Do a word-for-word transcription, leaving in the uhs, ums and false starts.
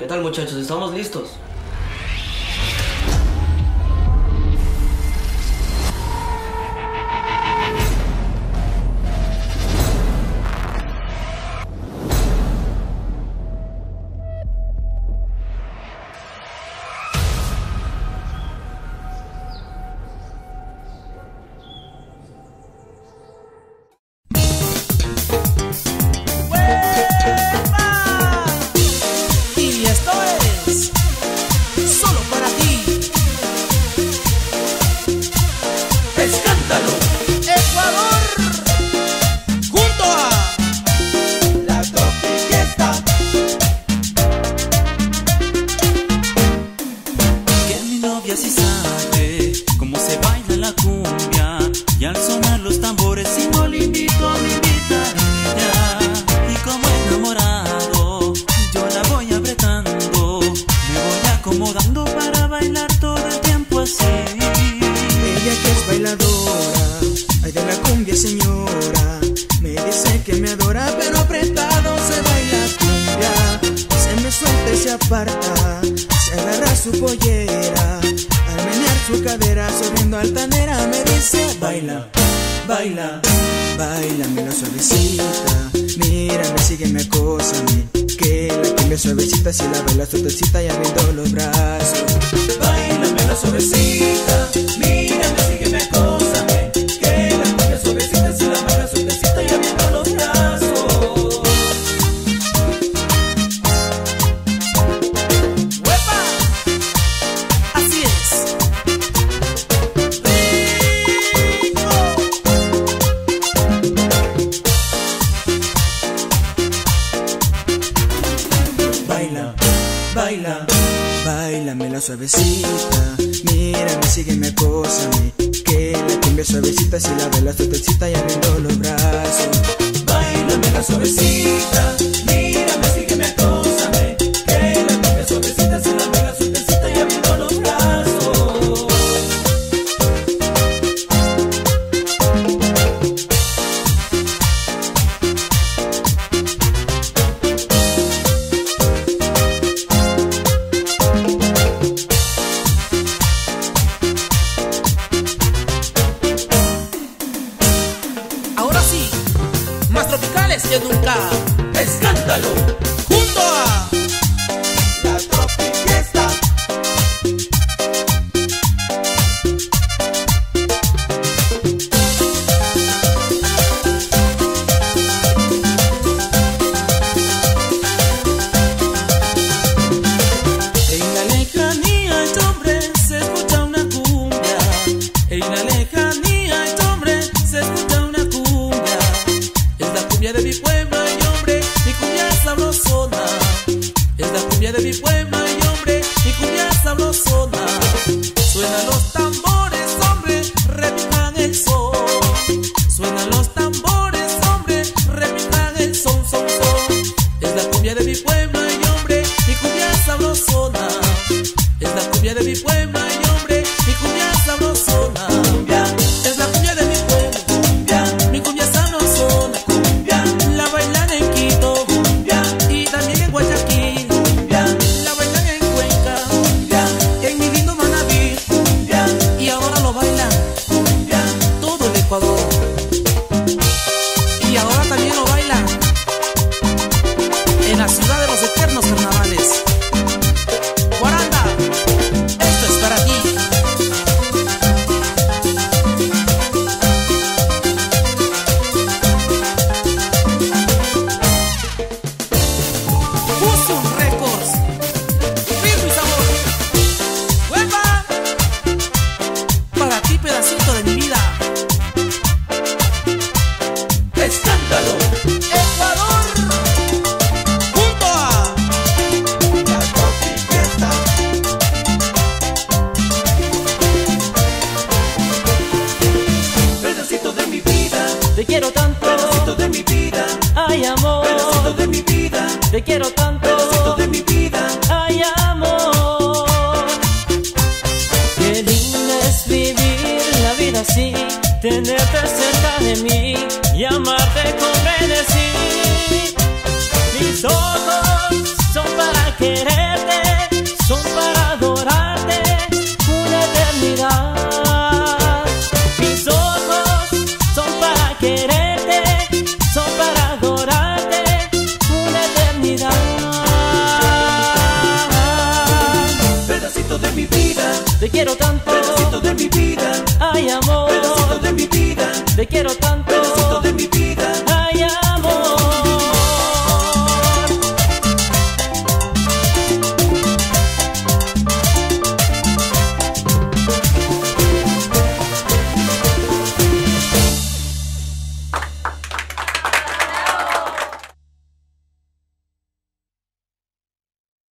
tal, muchachos? ¿Estamos listos? Se agarra su pollera, al menear su cadera, subiendo altanera, me dice: baila, baila, bailame suavecita, mírame, sígueme, acósame, que la cumbia suavecita, si la bailas suavecita y abriendo los brazos. Bailame la suavecita, mírame, sígueme, acósame, que la cumbia suavecita, si la bailas suavecita y abriendo los brazos. Baila, bailame la suavecita, mírame, sígueme, acósame, que la cumbia suavecita, si la bailas suavecita y abriendo los brazos. Bailame la suavecita, mírame, sígueme, acósame, que la cumbia suavecita, si la bailas suavecita y abriendo los brazos. Que nunca. Escándalo junto a la Tropic Fiesta. En la lejanía, hombre, se escucha una cumbia. En la lejanía, hombre, se escucha una cumbia. Es la cumbia de mi pueblo y hombre, mi cumbia sabrosona. Es la cumbia de mi pueblo y hombre, mi cumbia sabrosona. Suenan los tambores, hombre, repican el son. Suenan los tambores, hombre, repican el son, son, son. Es la cumbia de mi pueblo y hombre, mi cumbia sabrosona. Es la cumbia de mi pueblo y hombre, mi cumbia sabrosona. Cumbia, es la cumbia de mi pueblo, cumbia, mi cumbia sabrosona. La bailan en Quito, cumbia, y también en Guayaquil, cumbia. La bailan en Cuenca, cumbia, en mi lindo Manabí, cumbia. Y ahora lo bailan, cumbia, todo el Ecuador. Y ahora también lo bailan en la ciudad de los eternos carnavales. Guaranda, esto es para ti. Pedacito de mi vida. Escándalo Ecuador junto a la Tropic Fiesta. Pedacito de mi vida, te quiero tanto. Pedacito de mi vida, ay amor. Pedacito de mi vida, te quiero tanto. Pedacito de mi vida, ay amor. Qué lindo es vivir la vida así, tenerte cerca de mí y amarte con frenesí. Mis ojos son para quererte Ay, amor, pedacito de mi vida, te quiero tanto.